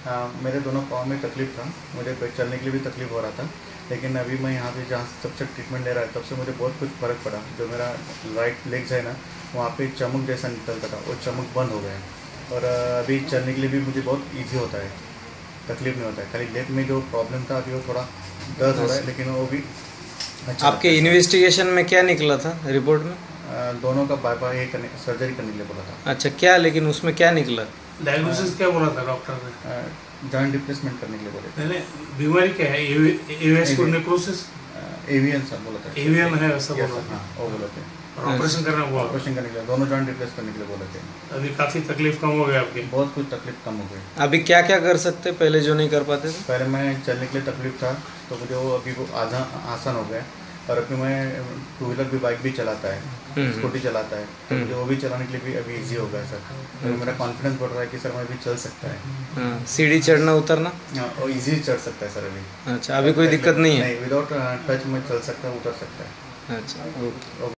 मेरे दोनों पाँव में तकलीफ था, मुझे चलने के लिए भी तकलीफ हो रहा था। लेकिन अभी मैं यहाँ पे जहाँ तब से ट्रीटमेंट ले रहा है तब से मुझे बहुत कुछ फ़र्क पड़ा। जो मेरा राइट लेग्स है ना, वहाँ पे चमक जैसा निकलता था, वो चमक बंद हो गया है। और अभी चलने के लिए भी मुझे बहुत ईजी होता है, तकलीफ नहीं होता है। खाली लेग में जो प्रॉब्लम था अभी वो थोड़ा दर्द हो रहा है, लेकिन वो भी अच्छा आपके इन्वेस्टिगेशन में क्या निकला था रिपोर्ट में? दोनों का बाईपास ये करने सर्जरी करने के लिए बोला था। अच्छा, क्या लेकिन उसमें क्या निकला? डायग्नोसिस क्या बोला था डॉक्टर ने? जॉइंट रिप्लेसमेंट करने के लिए बोले थे। नहीं, बीमारी क्या है? Avian necrosis? एवियन सर बोला था। एवियन है ऐसा बोला था। हाँ, वो बोले थे। ऑपरेशन करना हुआ? ऑपरेशन करने के लिए, दोनों जॉइंट रिप्लेस करने के लिए बोले थे। अभी काफी तकलीफ कम हो गया आपकी? बहुत कुछ तकलीफ कम हो गई। अभी क्या क्या कर सकते पहले जो नहीं कर पाते थे? पहले मैं चलने के लिए तकलीफ था, तो मुझे वो अभी वो आसान हो गया। और अभी मैं टू व्हीलर भी, बाइक भी चलाता है, स्कूटी चलाता है, तो मुझे वो भी चलाने के लिए भी अभी इजी हो गया सर। तो मेरा कॉन्फिडेंस बढ़ रहा है कि सर मैं भी चल सकता है। सीढ़ी चढ़ना उतरना और इजी चढ़ सकता है सर अभी। अच्छा, अभी कोई दिक्कत नहीं है? नहीं, विदाउट टच में चल सकता है, उतर सकता है। अच्छा, ओके।